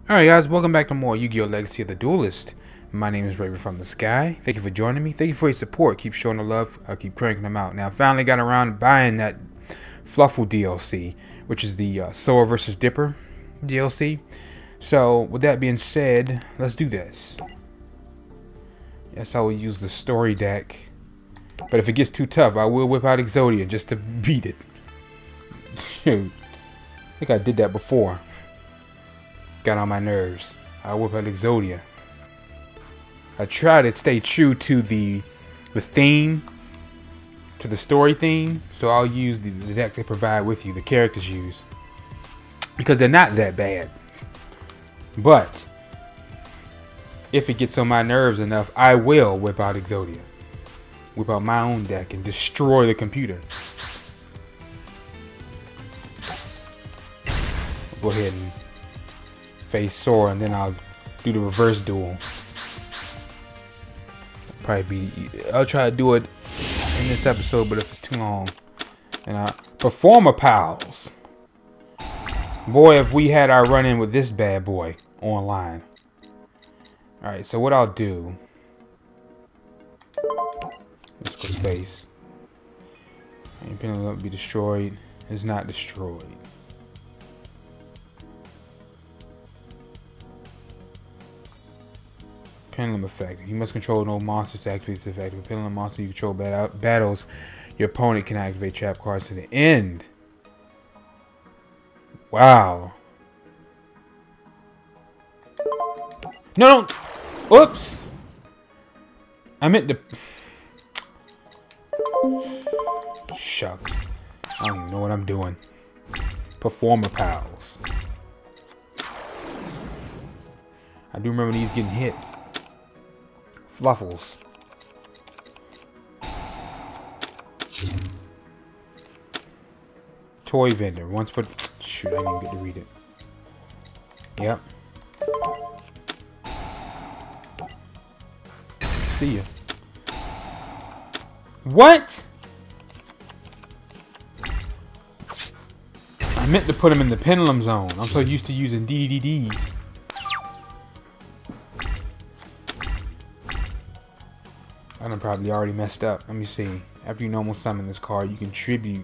Alright guys, welcome back to more Yu-Gi-Oh! Legacy of the Duelist. My name is Raven from the Sky. Thank you for joining me. Thank you for your support. Keep showing the love. I'll keep cranking them out. Now I finally got around to buying that Fluffle DLC, which is the Sora vs. Dipper DLC. So with that being said, let's do this. Yes, I will use the story deck. But if it gets too tough, I will whip out Exodia just to beat it. Shoot. I think I did that before. Got on my nerves. I whip out Exodia. I try to stay true to the theme, to the story theme. So I'll use the deck they provide with you, the characters use, because they're not that bad. But if it gets on my nerves enough, I will whip out Exodia. Whip out my own deck and destroy the computer. Go ahead and face Sora, and then I'll do the reverse duel. I'll try to do it in this episode, but if it's too long. And Performer Pals. Boy, if we had our run-in with this bad boy online. Alright, so what I'll do. Let's go space. Pendulum will be destroyed. It's not destroyed. Pendulum effect. You must control no monsters to activate this effect. If a pendulum monster you control battles, your opponent can activate trap cards to the end. Wow. No, no. Oops. I meant to. Shucks. I don't even know what I'm doing. Performer Pals. I do remember these getting hit. Fluffles. Toy vendor. Once put. Shoot, I didn't even get to read it. Yep. See ya. What? I meant to put him in the pendulum zone. I'm so used to using DDDs. I done probably already messed up. Let me see. After you normal summon this card, you contribute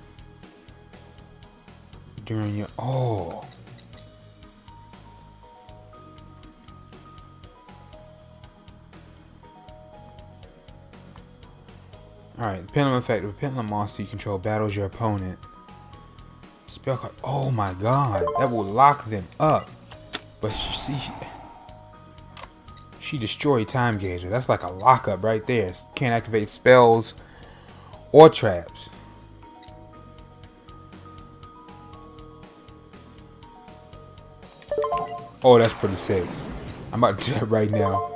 during your... Oh. Alright, pendulum effect. With pendulum monster, you control battles your opponent. Spell card. Oh my god. That will lock them up. But see... She destroyed Time Gauger. That's like a lockup right there. Can't activate spells or traps. Oh, that's pretty sick. I'm about to do that right now.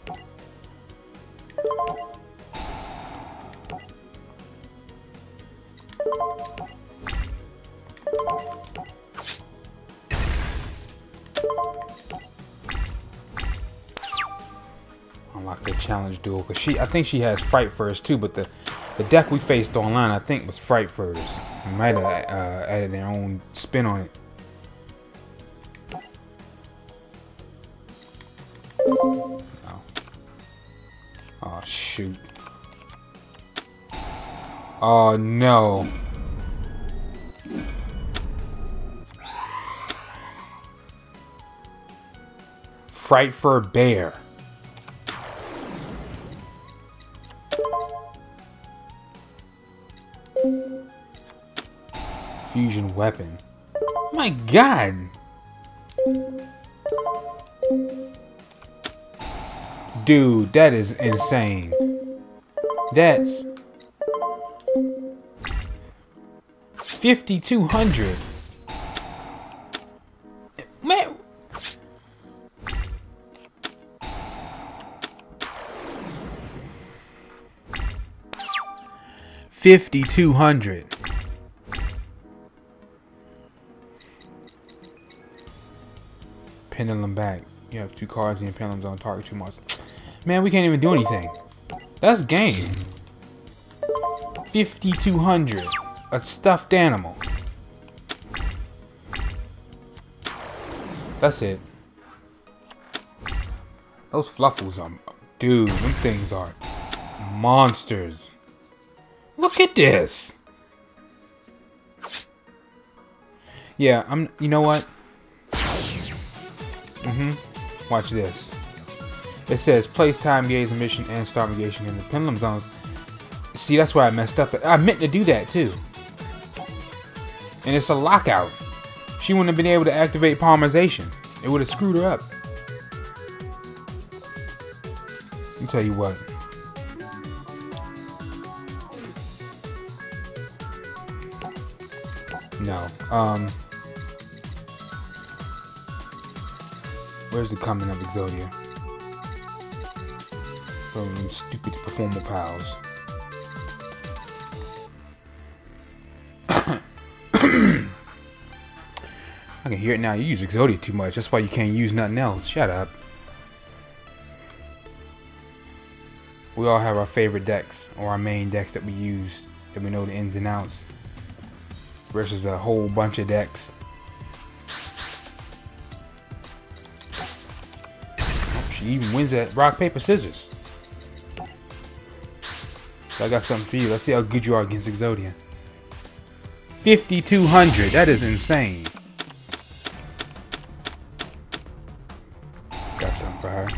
Unlock the challenge duel, because I think she has Fright first too, but the deck we faced online I think was Fright first. Might have added their own spin on it. Oh, oh shoot. Oh no. Frightfur Bear. Fusion weapon. My god. Dude, that is insane. That's 5,200. Man. 5,200. Pendulum back. You have 2 cards in your pendulum zone. Target 2 monsters. Man, we can't even do anything. That's game. 5,200. A stuffed animal. That's it. Those Fluffles are... Dude, them things are monsters. Look at this. Yeah, you know what? Watch this. It says place time, gaze, mission, and start negation in the pendulum zones. See, that's where I messed up. I meant to do that too. And it's a lockout. She wouldn't have been able to activate polymerization. It would have screwed her up. Let me tell you what. No. Where's the coming of Exodia? From them stupid performer pals. I can hear it now. You use Exodia too much. That's why you can't use nothing else. Shut up. We all have our favorite decks, or our main decks that we use, that we know the ins and outs, versus a whole bunch of decks. Oh, she even wins at rock, paper, scissors. So I got something for you. Let's see how good you are against Exodia. 5,200. That is insane. Got something for her.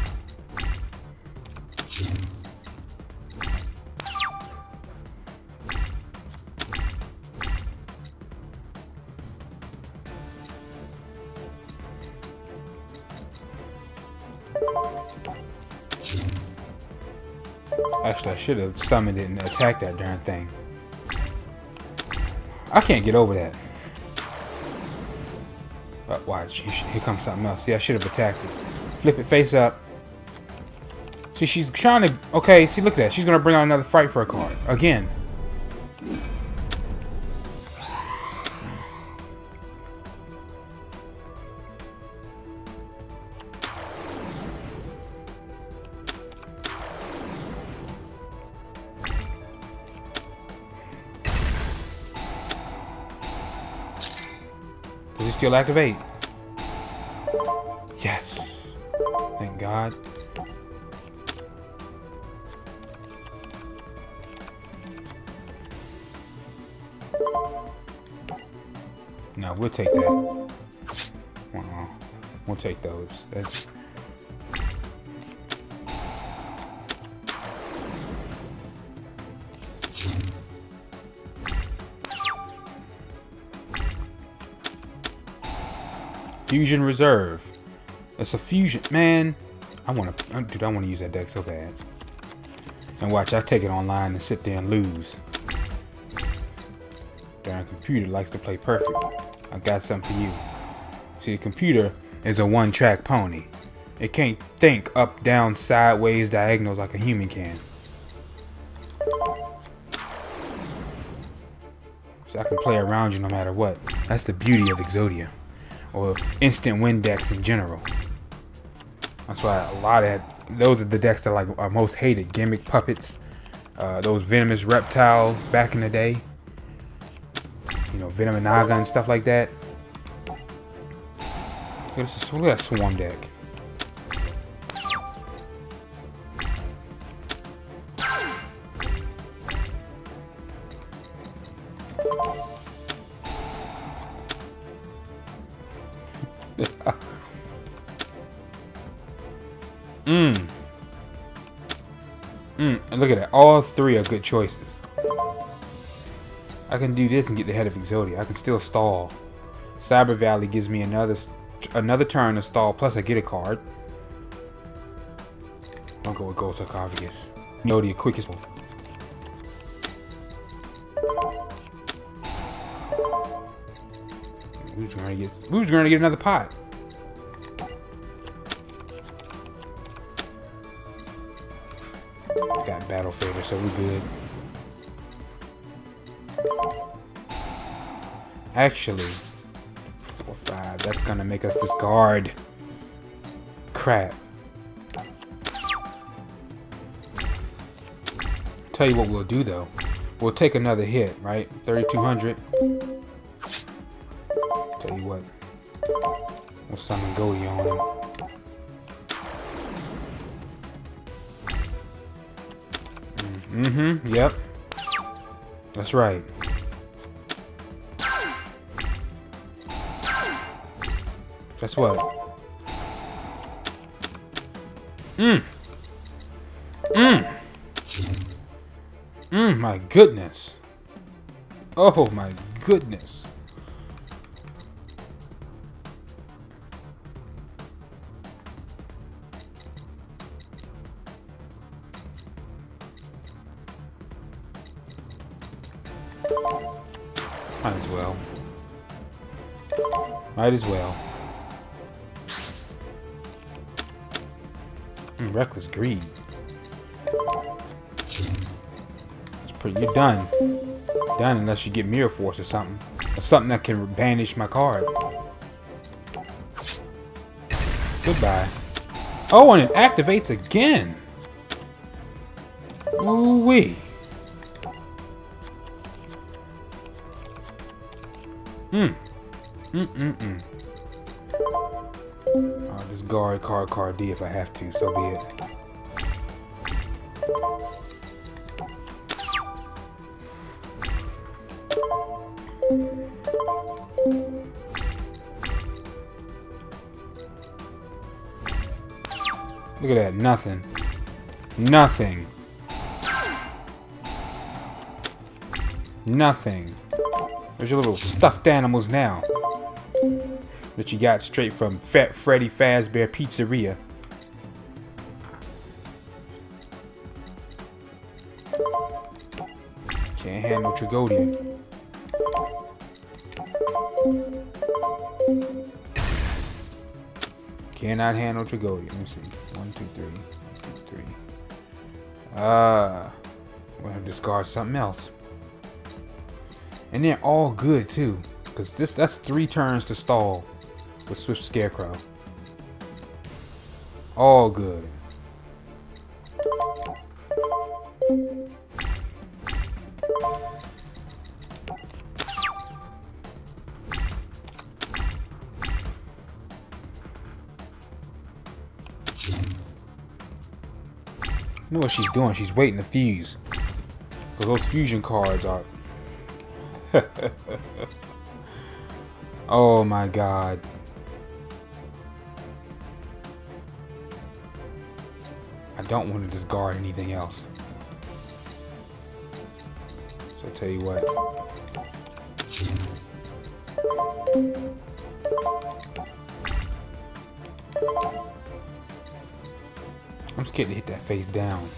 Actually, I should have summoned it and attacked that darn thing. I can't get over that. But watch, here comes something else. See, I should have attacked it. Flip it face up. See, she's trying to... Okay, see, look at that. She's going to bring out another Fright Fur card. Again. Does it still activate? Yes. Thank God. No, we'll take that. We'll take those. That's... Fusion Reserve. It's a fusion, man. I want to use that deck so bad. And watch, I take it online and sit there and lose. Darn computer likes to play perfect. I got something for you. See, the computer is a one-track pony. It can't think up, down, sideways, diagonals like a human can. So I can play around you no matter what. That's the beauty of Exodia. Or instant win decks in general. That's why a lot of those are the decks that are most hated. Gimmick Puppets, those Venomous Reptiles back in the day. You know, Venom and Naga and stuff like that. Look at that Swarm deck. And look at that. All three are good choices. I can do this and get the head of Exodia. I can still stall. Cyber Valley gives me another turn to stall, plus I get a card. I'll go with Gold Sarcophagus. Exodia quickest one. Who's gonna get another pot? Got Battle Fader, so we're good. Actually, 4, 5. That's gonna make us discard. Crap. Tell you what we'll do though. We'll take another hit, right? 3,200. Tell you what. We'll summon Goldie on him. Mm-hmm. Yep. That's right. Guess what? My goodness. Oh my goodness. Might as well. Might as well. Reckless greed. It's pretty. You're done. Done unless you get Mirror Force or something. Or something that can banish my card. Goodbye. Oh, and it activates again. Ooh-wee. I'll discard card D if I have to, so be it. Look at that, nothing. Nothing. Nothing. Where's your little stuffed animals now? That you got straight from Fat Freddy Fazbear Pizzeria. Can't handle Tragodia. Cannot handle Tragodia. Let me see. 1, 2, 3. We'll have to discard something else. And they're all good too. Because that's 3 turns to stall with Swift Scarecrow. All good. You know what she's doing? She's waiting to fuse. Because those fusion cards are... Oh my god. I don't want to discard anything else. So I'll tell you what. I'm scared to hit that face down.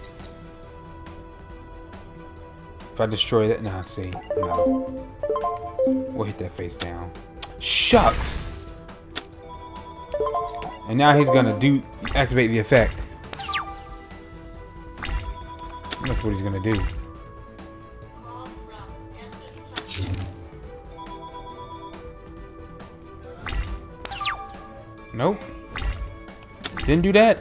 If I destroy that, nah, see, no. We'll hit that face down. Shucks! And now he's gonna activate the effect. That's what he's gonna do. Nope. Didn't do that.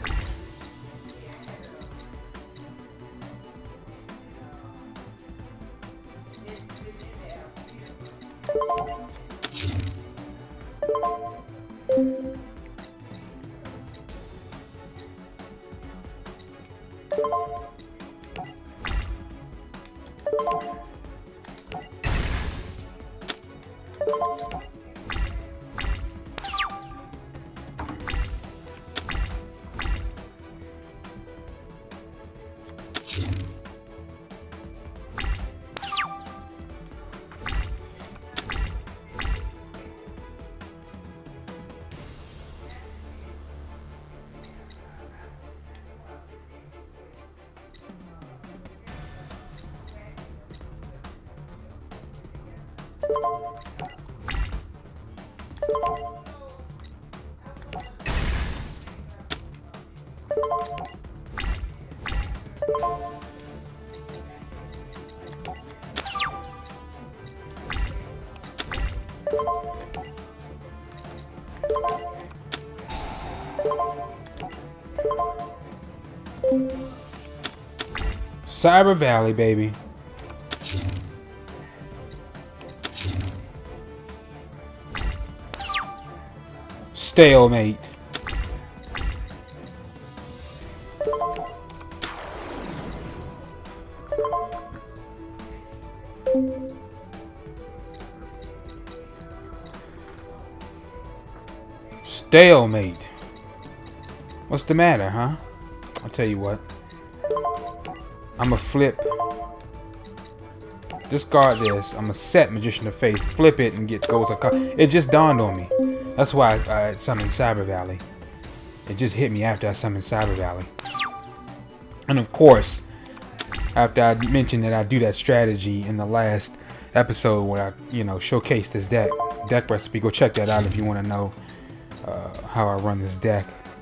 Cyber Valley, baby. Stalemate. Stalemate. What's the matter, huh? I'll tell you what. I'ma flip. Discard this. I'ma set Magician of Faith. Flip it and get goals. It just dawned on me. That's why I summoned Cyber Valley. It just hit me after I summoned Cyber Valley. And of course, after I mentioned that I do that strategy in the last episode where I, showcased this deck recipe, go check that out if you want to know how I run this deck.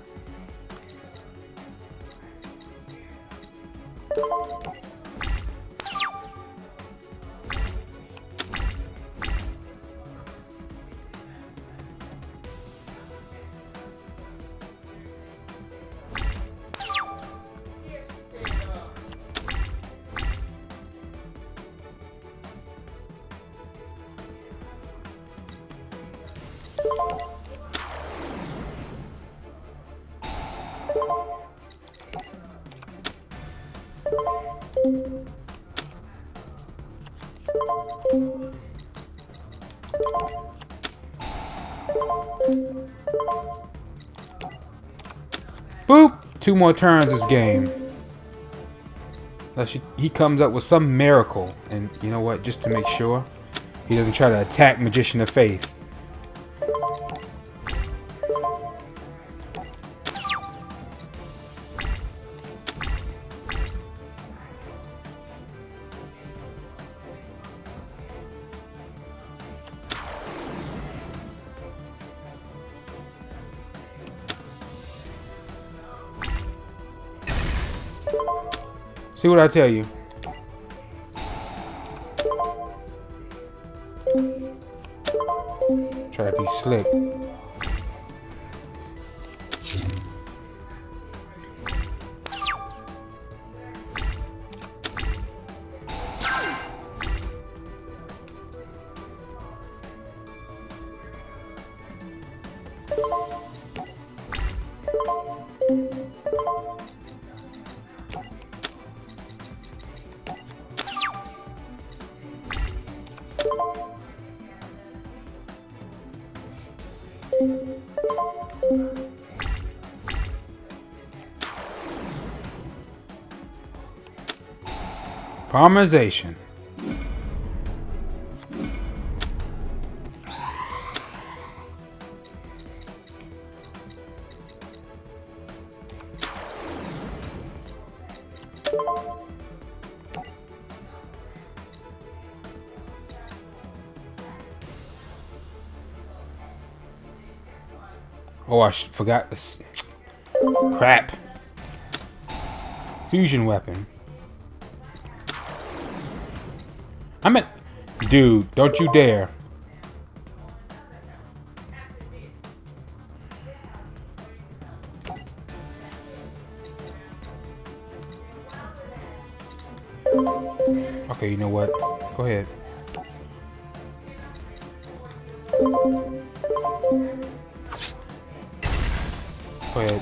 Boop! 2 more turns this game. Unless he comes up with some miracle. And you know what? Just to make sure he doesn't try to attack Magician of Faith. See what I tell you. Try to be slick. Parmerization. Oh, I forgot this. Crap. Fusion weapon. Dude, don't you dare. Okay, you know what? Go ahead. Go ahead.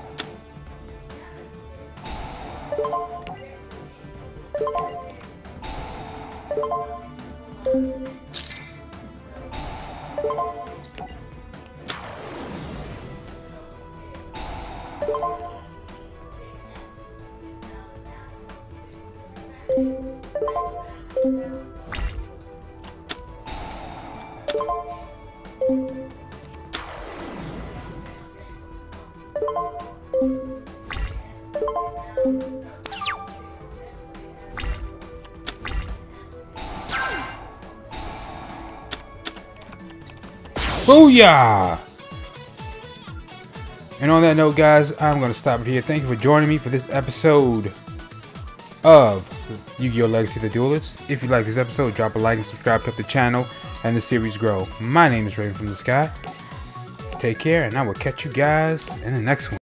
Booyah! And on that note, guys, I'm going to stop it here. Thank you for joining me for this episode of Yu-Gi-Oh! Legacy of the Duelist. If you like this episode, drop a like and subscribe to help the channel and the series grow. My name is Raven from the Sky. Take care, and I will catch you guys in the next one.